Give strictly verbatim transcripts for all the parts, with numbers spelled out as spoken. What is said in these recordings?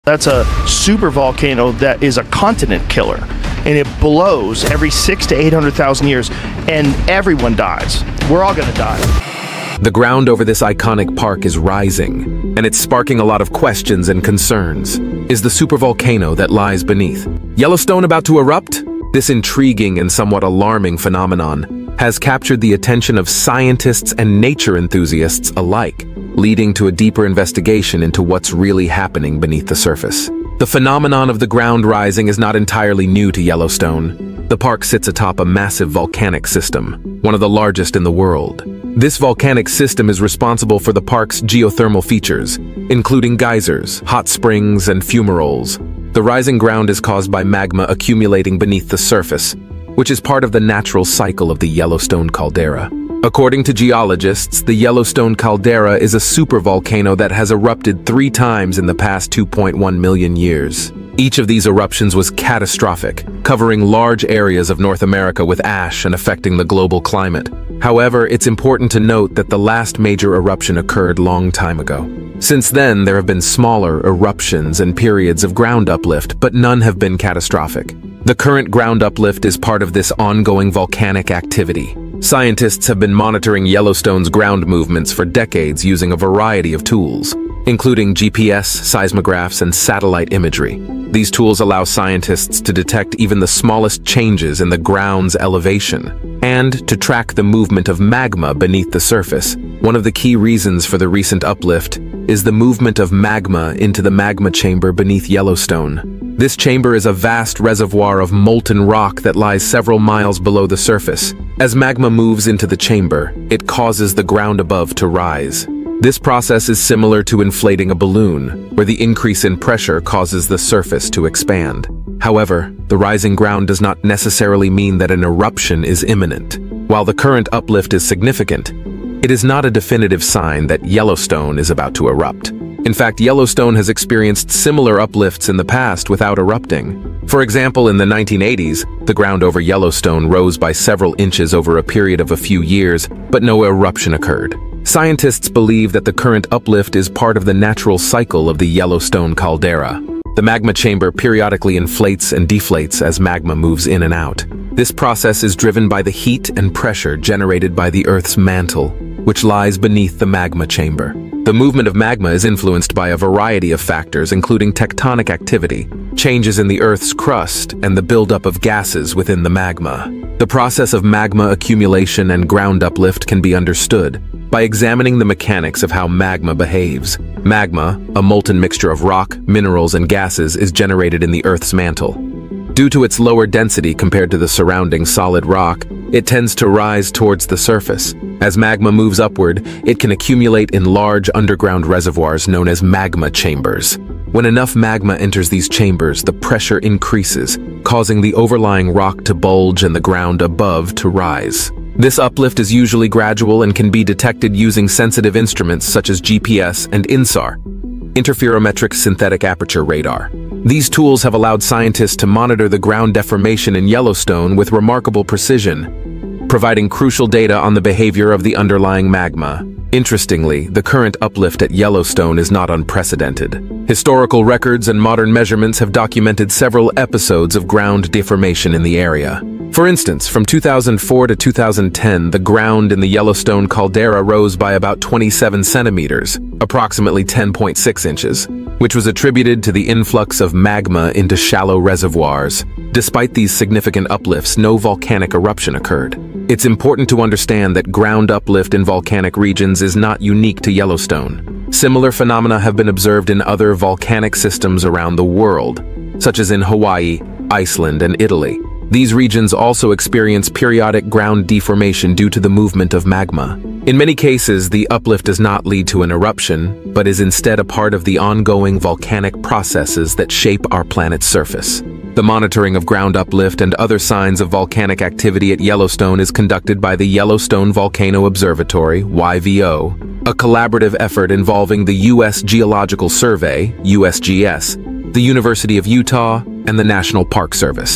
That's a supervolcano that is a continent killer, and it blows every six to eight hundred thousand years, and everyone dies. We're all gonna die. The ground over this iconic park is rising, and it's sparking a lot of questions and concerns. Is the supervolcano that lies beneath Yellowstone about to erupt? This intriguing and somewhat alarming phenomenon has captured the attention of scientists and nature enthusiasts alike, leading to a deeper investigation into what's really happening beneath the surface. The phenomenon of the ground rising is not entirely new to Yellowstone. The park sits atop a massive volcanic system, one of the largest in the world. This volcanic system is responsible for the park's geothermal features, including geysers, hot springs, and fumaroles. The rising ground is caused by magma accumulating beneath the surface, which is part of the natural cycle of the Yellowstone caldera. According to geologists, the Yellowstone caldera is a supervolcano that has erupted three times in the past two point one million years. Each of these eruptions was catastrophic, covering large areas of North America with ash and affecting the global climate. However, it's important to note that the last major eruption occurred long time ago. Since then, there have been smaller eruptions and periods of ground uplift, but none have been catastrophic. The current ground uplift is part of this ongoing volcanic activity. Scientists have been monitoring Yellowstone's ground movements for decades using a variety of tools, including G P S, seismographs, and satellite imagery. These tools allow scientists to detect even the smallest changes in the ground's elevation and to track the movement of magma beneath the surface. One of the key reasons for the recent uplift is the movement of magma into the magma chamber beneath Yellowstone. This chamber is a vast reservoir of molten rock that lies several miles below the surface. As magma moves into the chamber, it causes the ground above to rise. This process is similar to inflating a balloon, where the increase in pressure causes the surface to expand. However, the rising ground does not necessarily mean that an eruption is imminent. While the current uplift is significant, it is not a definitive sign that Yellowstone is about to erupt. In fact, Yellowstone has experienced similar uplifts in the past without erupting. For example, in the nineteen eighties, the ground over Yellowstone rose by several inches over a period of a few years, but no eruption occurred. Scientists believe that the current uplift is part of the natural cycle of the Yellowstone caldera. The magma chamber periodically inflates and deflates as magma moves in and out. This process is driven by the heat and pressure generated by the Earth's mantle, which lies beneath the magma chamber. The movement of magma is influenced by a variety of factors, including tectonic activity, changes in the Earth's crust, and the buildup of gases within the magma. The process of magma accumulation and ground uplift can be understood by examining the mechanics of how magma behaves. Magma, a molten mixture of rock, minerals, and gases, is generated in the Earth's mantle. Due to its lower density compared to the surrounding solid rock, it tends to rise towards the surface. As magma moves upward, it can accumulate in large underground reservoirs known as magma chambers. When enough magma enters these chambers, the pressure increases, causing the overlying rock to bulge and the ground above to rise. This uplift is usually gradual and can be detected using sensitive instruments such as G P S and I N S A R, interferometric synthetic aperture radar. These tools have allowed scientists to monitor the ground deformation in Yellowstone with remarkable precision, providing crucial data on the behavior of the underlying magma. Interestingly, the current uplift at Yellowstone is not unprecedented. Historical records and modern measurements have documented several episodes of ground deformation in the area. For instance, from two thousand four to two thousand ten, the ground in the Yellowstone caldera rose by about twenty-seven centimeters, approximately ten point six inches, which was attributed to the influx of magma into shallow reservoirs. Despite these significant uplifts, no volcanic eruption occurred. It's important to understand that ground uplift in volcanic regions is not unique to Yellowstone. Similar phenomena have been observed in other volcanic systems around the world, such as in Hawaii, Iceland, and Italy. These regions also experience periodic ground deformation due to the movement of magma. In many cases, the uplift does not lead to an eruption, but is instead a part of the ongoing volcanic processes that shape our planet's surface. The monitoring of ground uplift and other signs of volcanic activity at Yellowstone is conducted by the Yellowstone Volcano Observatory, Y V O, a collaborative effort involving the U S Geological Survey, U S G S, the University of Utah, and the National Park Service.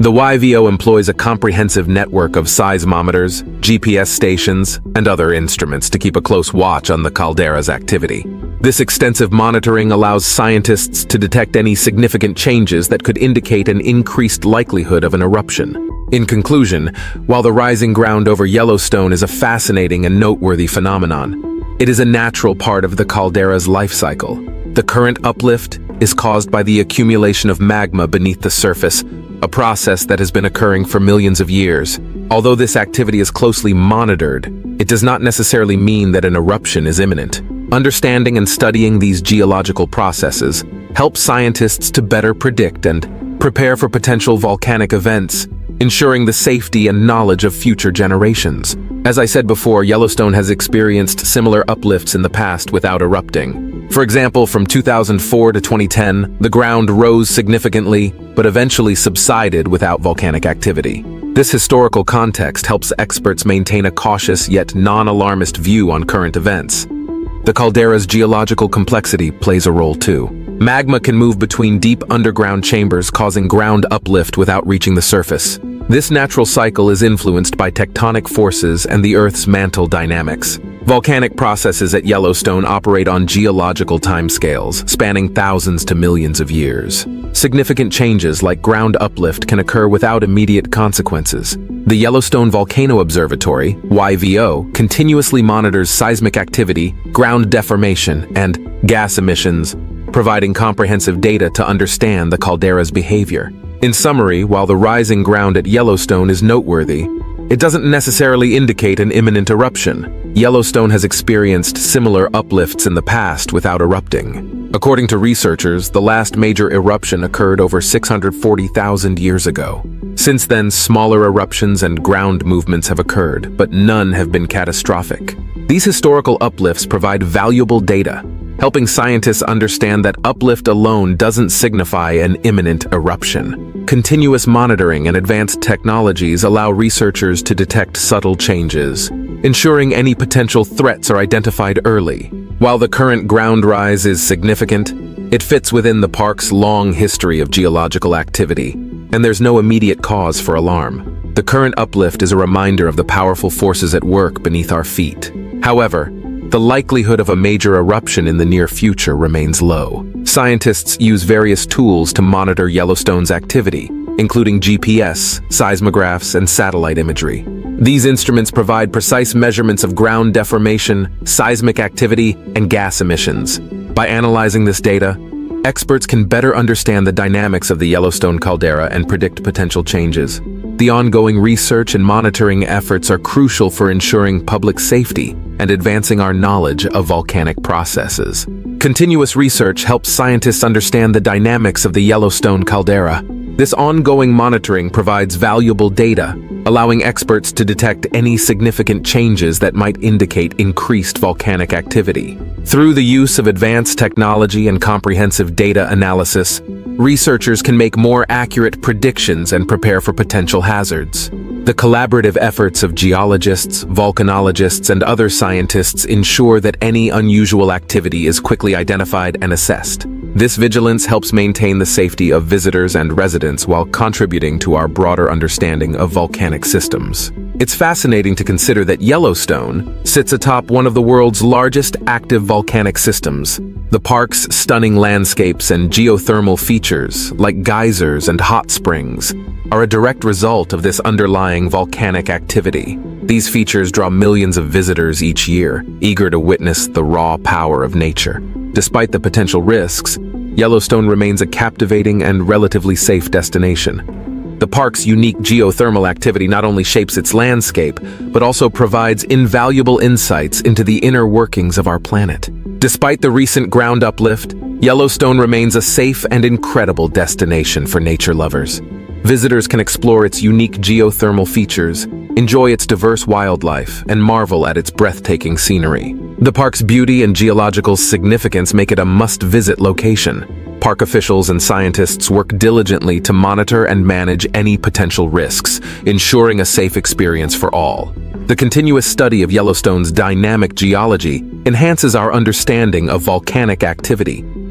The Y V O employs a comprehensive network of seismometers, G P S stations, and other instruments to keep a close watch on the caldera's activity. This extensive monitoring allows scientists to detect any significant changes that could indicate an increased likelihood of an eruption. In conclusion, while the rising ground over Yellowstone is a fascinating and noteworthy phenomenon, it is a natural part of the caldera's life cycle. The current uplift is caused by the accumulation of magma beneath the surface, a process that has been occurring for millions of years. Although this activity is closely monitored, it does not necessarily mean that an eruption is imminent. Understanding and studying these geological processes helps scientists to better predict and prepare for potential volcanic events, ensuring the safety and knowledge of future generations. As I said before, Yellowstone has experienced similar uplifts in the past without erupting. For example, from two thousand four to twenty ten, the ground rose significantly, but eventually subsided without volcanic activity. This historical context helps experts maintain a cautious yet non-alarmist view on current events. The caldera's geological complexity plays a role too. Magma can move between deep underground chambers, causing ground uplift without reaching the surface. This natural cycle is influenced by tectonic forces and the Earth's mantle dynamics. Volcanic processes at Yellowstone operate on geological timescales, spanning thousands to millions of years. Significant changes like ground uplift can occur without immediate consequences. The Yellowstone Volcano Observatory, Y V O, continuously monitors seismic activity, ground deformation, and gas emissions, providing comprehensive data to understand the caldera's behavior. In summary, while the rising ground at Yellowstone is noteworthy, it doesn't necessarily indicate an imminent eruption. Yellowstone has experienced similar uplifts in the past without erupting. According to researchers, the last major eruption occurred over six hundred forty thousand years ago. Since then, smaller eruptions and ground movements have occurred, but none have been catastrophic. These historical uplifts provide valuable data, helping scientists understand that uplift alone doesn't signify an imminent eruption. Continuous monitoring and advanced technologies allow researchers to detect subtle changes, ensuring any potential threats are identified early. While the current ground rise is significant, it fits within the park's long history of geological activity, and there's no immediate cause for alarm. The current uplift is a reminder of the powerful forces at work beneath our feet. However, the likelihood of a major eruption in the near future remains low. Scientists use various tools to monitor Yellowstone's activity, including G P S, seismographs, and satellite imagery. These instruments provide precise measurements of ground deformation, seismic activity, and gas emissions. By analyzing this data, experts can better understand the dynamics of the Yellowstone caldera and predict potential changes. The ongoing research and monitoring efforts are crucial for ensuring public safety and advancing our knowledge of volcanic processes. Continuous research helps scientists understand the dynamics of the Yellowstone caldera. This ongoing monitoring provides valuable data, allowing experts to detect any significant changes that might indicate increased volcanic activity. Through the use of advanced technology and comprehensive data analysis, researchers can make more accurate predictions and prepare for potential hazards. The collaborative efforts of geologists, volcanologists, and other scientists ensure that any unusual activity is quickly identified and assessed. This vigilance helps maintain the safety of visitors and residents while contributing to our broader understanding of volcanic systems. It's fascinating to consider that Yellowstone sits atop one of the world's largest active volcanic systems. The park's stunning landscapes and geothermal features, like geysers and hot springs, are a direct result of this underlying volcanic activity. These features draw millions of visitors each year, eager to witness the raw power of nature. Despite the potential risks, Yellowstone remains a captivating and relatively safe destination. The park's unique geothermal activity not only shapes its landscape, but also provides invaluable insights into the inner workings of our planet. Despite the recent ground uplift, Yellowstone remains a safe and incredible destination for nature lovers. Visitors can explore its unique geothermal features, enjoy its diverse wildlife, and marvel at its breathtaking scenery. The park's beauty and geological significance make it a must-visit location. Park officials and scientists work diligently to monitor and manage any potential risks, ensuring a safe experience for all. The continuous study of Yellowstone's dynamic geology enhances our understanding of volcanic activity,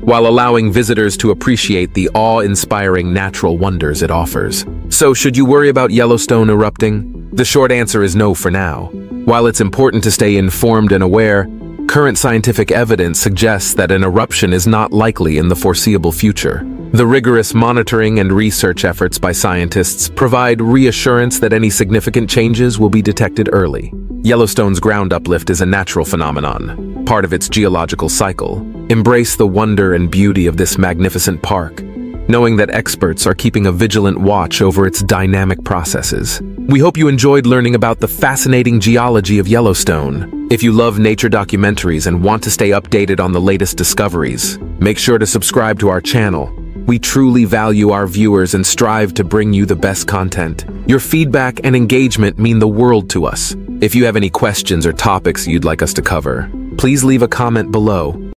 while allowing visitors to appreciate the awe-inspiring natural wonders it offers. So, should you worry about Yellowstone erupting? The short answer is no for now. While it's important to stay informed and aware, current scientific evidence suggests that an eruption is not likely in the foreseeable future. The rigorous monitoring and research efforts by scientists provide reassurance that any significant changes will be detected early. Yellowstone's ground uplift is a natural phenomenon, part of its geological cycle. Embrace the wonder and beauty of this magnificent park, knowing that experts are keeping a vigilant watch over its dynamic processes. We hope you enjoyed learning about the fascinating geology of Yellowstone. If you love nature documentaries and want to stay updated on the latest discoveries, make sure to subscribe to our channel. We truly value our viewers and strive to bring you the best content. Your feedback and engagement mean the world to us. If you have any questions or topics you'd like us to cover, please leave a comment below.